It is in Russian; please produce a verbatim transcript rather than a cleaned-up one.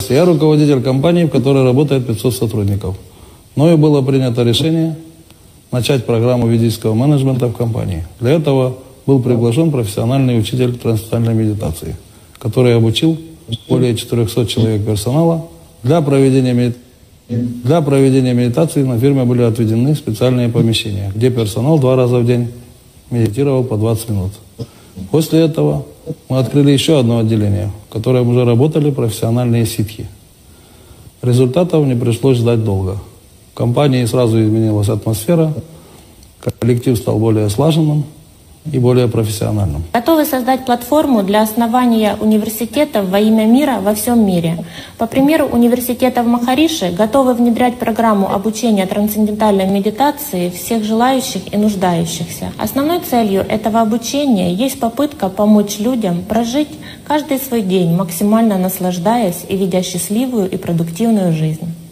Я руководитель компании, в которой работает пятьсот сотрудников. Мною было принято решение начать программу ведического менеджмента в компании. Для этого был приглашен профессиональный учитель трансцендентальной медитации, который обучил более четырехсот человек персонала. Для проведения, для проведения медитации на фирме были отведены специальные помещения, где персонал два раза в день медитировал по двадцать минут. После этого мы открыли еще одно отделение, в котором уже работали профессиональные ситхи. Результатов не пришлось ждать долго. В компании сразу изменилась атмосфера, коллектив стал более слаженным и более профессиональным. Готовы создать платформу для основания университетов во имя мира во всем мире. По примеру университета в Махариши готовы внедрять программу обучения трансцендентальной медитации всех желающих и нуждающихся. Основной целью этого обучения есть попытка помочь людям прожить каждый свой день, максимально наслаждаясь и ведя счастливую и продуктивную жизнь.